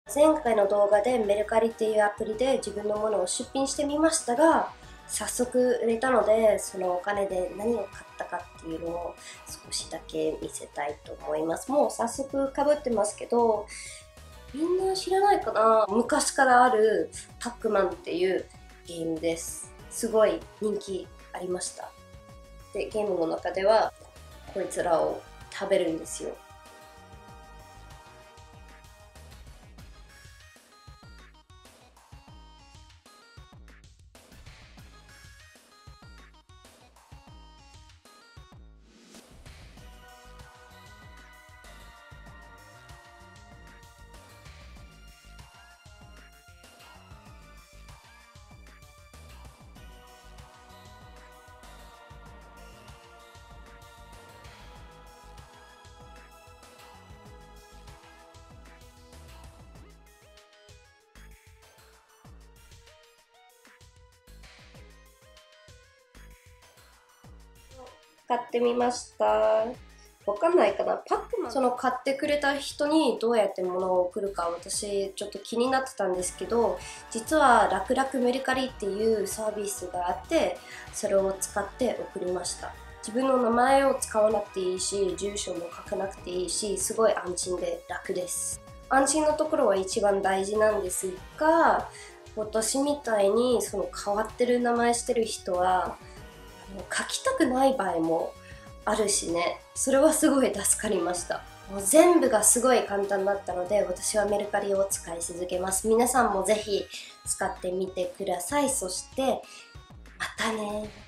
前回の動画でメルカリっていうアプリで自分のものを出品してみましたが、早速売れたので、そのお金で何を買ったかっていうのを少しだけ見せたいと思います。もう早速被ってますけど、みんな知らないかな。昔からあるパックマンっていうゲームです。すごい人気ありました。で、ゲームの中ではこいつらを食べるんですよ。買ってみました。わかんないかな、パックマン、その買ってくれた人にどうやって物を送るか私ちょっと気になってたんですけど、実は楽々メルカリっていうサービスがあって、それを使って送りました。自分の名前を使わなくていいし、住所も書かなくていいし、すごい安心で楽です。安心のところは一番大事なんですが、私みたいにその変わってる名前してる人は書きたくない場合もあるしね、それはすごい助かりました。もう全部がすごい簡単だったので、私はメルカリを使い続けます。皆さんもぜひ使ってみてください。そしてまたね。